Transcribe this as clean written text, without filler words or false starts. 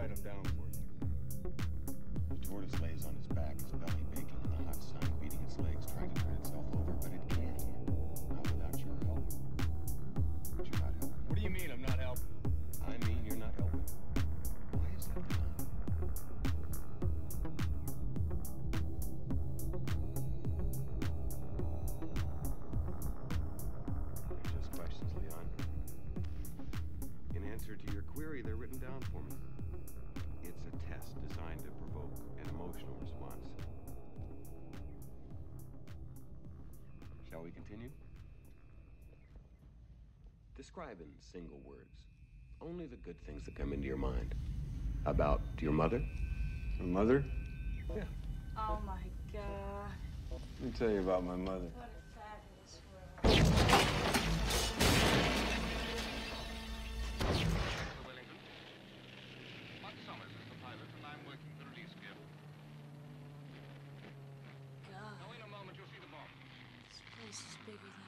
write them down for you. The tortoise lays on its back, its belly baking in the hot sun, beating its legs, trying to turn itself over, but it can't. Not without your help. But you're not helping. What do you mean I'm not helping? I mean you're not helping. Why is that, Leon? They're just questions, Leon. In answer to your query, they're written down for me. It's a test designed to provoke an emotional response. Shall we continue? Describe in single words only the good things that come into your mind. About your mother? My mother? Yeah. Oh my God. Let me tell you about my mother. What a fabulous world. Wellington. Mark Summers is the pilot, and I'm working the release gear. God, Now, in a moment, you'll see the bomb. this place is bigger than